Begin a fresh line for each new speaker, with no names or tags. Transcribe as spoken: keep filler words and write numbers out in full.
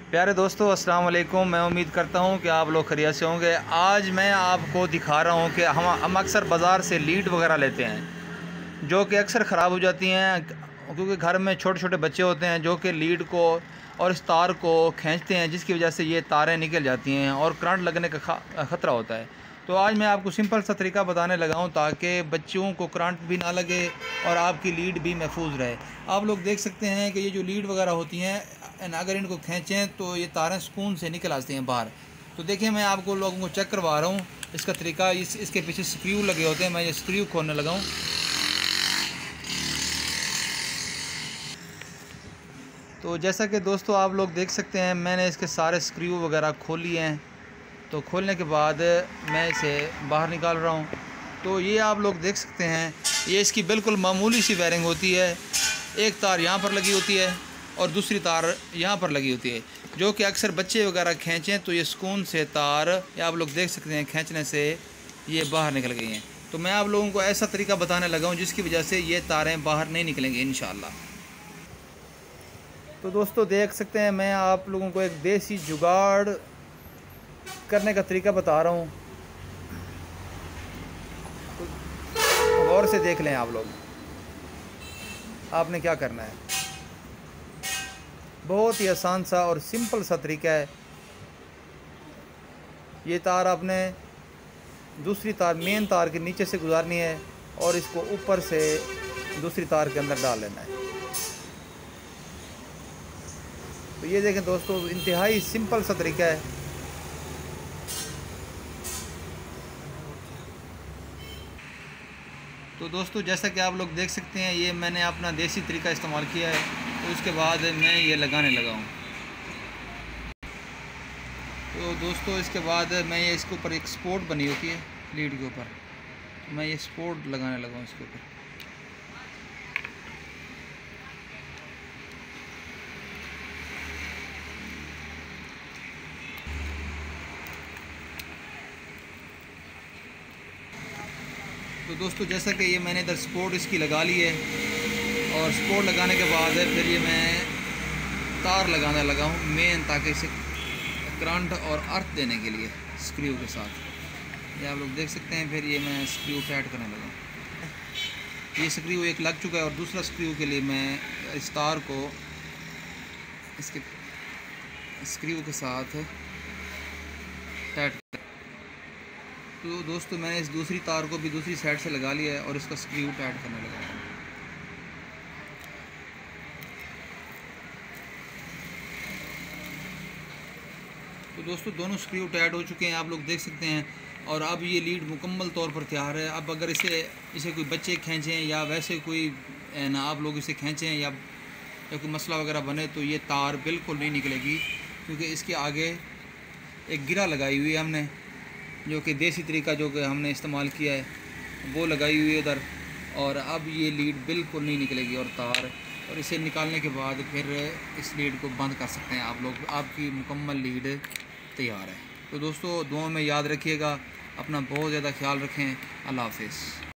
प्यारे दोस्तों, अस्सलाम वालेकुम। मैं उम्मीद करता हूं कि आप लोग खैरियत से होंगे। आज मैं आपको दिखा रहा हूं कि हम हम अक्सर बाज़ार से लीड वगैरह लेते हैं जो कि अक्सर ख़राब हो जाती हैं, क्योंकि घर में छोटे छोटे बच्चे होते हैं जो कि लीड को और इस तार को खींचते हैं, जिसकी वजह से ये तारें निकल जाती हैं और करंट लगने का ख़तरा होता है। तो आज मैं आपको सिंपल सा तरीका बताने लगा हूँ ताकि बच्चों को करंट भी ना लगे और आपकी लीड भी महफूज रहे। आप लोग देख सकते हैं कि ये जो लीड वगैरह होती हैं, अगर इनको खींचें तो ये तारें सुकून से निकल आती हैं बाहर। तो देखिए, मैं आपको लोगों को चेक करवा रहा हूँ इसका तरीका। इस इसके पीछे स्क्रू लगे होते हैं, मैं ये स्क्रू खोलने लगा हूँ। तो जैसा कि दोस्तों आप लोग देख सकते हैं, मैंने इसके सारे स्क्रू वगैरह खोल लिए हैं। तो खोलने के बाद मैं इसे बाहर निकाल रहा हूँ। तो ये आप लोग देख सकते हैं, ये इसकी बिल्कुल मामूली सी वायरिंग होती है। एक तार यहाँ पर लगी होती है और दूसरी तार यहाँ पर लगी होती है, जो कि अक्सर बच्चे वगैरह खींचें तो ये सुकून से तार, ये आप लोग देख सकते हैं, खींचने से ये बाहर निकल गई हैं। तो मैं आप लोगों को ऐसा तरीका बताने लगा हूँ जिसकी वजह से ये तारें बाहर नहीं निकलेंगी इंशाअल्लाह। तो दोस्तों देख सकते हैं, मैं आप लोगों को एक देसी जुगाड़ करने का तरीका बता रहा हूँ। तो गौर से देख लें आप लोग, आपने क्या करना है। बहुत ही आसान सा और सिंपल सा तरीका है। ये तार आपने दूसरी तार, मेन तार के नीचे से गुजारनी है और इसको ऊपर से दूसरी तार के अंदर डाल लेना है। तो ये देखें दोस्तों, इंतहाई सिंपल सा तरीका है। तो दोस्तों जैसा कि आप लोग देख सकते हैं, ये मैंने अपना देसी तरीका इस्तेमाल किया है। तो उसके बाद मैं ये लगाने लगा हूँ। तो दोस्तों इसके बाद मैं ये इसके ऊपर एक स्पोर्ट बनी होती है लीड के ऊपर, तो मैं ये स्पोर्ट लगाने लगा हूँ इसके ऊपर। तो दोस्तों जैसा कि ये मैंने इधर स्पोर्ट इसकी लगा ली है और स्पोर्ट लगाने के बाद फिर ये मैं तार लगाने लगा हूँ मेन, ताकि इसे करंट और अर्थ देने के लिए स्क्रू के साथ। ये आप लोग देख सकते हैं। फिर ये मैं स्क्रू टाइट करने लगा हूँ। ये स्क्रू एक लग चुका है और दूसरा स्क्रू के लिए मैं इस तार को इसके स्क्रू के साथ टाइट। तो दोस्तों मैंने इस दूसरी तार को भी दूसरी साइड से लगा लिया है और इसका स्क्रू टाइट करने लगा है। तो दोस्तों दोनों स्क्रू टाइट हो चुके हैं, आप लोग देख सकते हैं। और अब ये लीड मुकम्मल तौर पर तैयार है। अब अगर इसे इसे कोई बच्चे खींचें या वैसे कोई ना आप लोग इसे खींचें या, या कोई मसला वगैरह बने, तो ये तार बिल्कुल नहीं निकलेगी, क्योंकि इसके आगे एक गिरा लगाई हुई है हमने, जो कि देसी तरीका जो कि हमने इस्तेमाल किया है वो लगाई हुई है उधर। और अब ये लीड बिल्कुल नहीं निकलेगी और तार, और इसे निकालने के बाद फिर इस लीड को बंद कर सकते हैं आप लोग। आपकी मुकम्मल लीड तैयार है। तो दोस्तों दुआ में याद रखिएगा, अपना बहुत ज़्यादा ख्याल रखें। अल्लाह हाफ़िज़।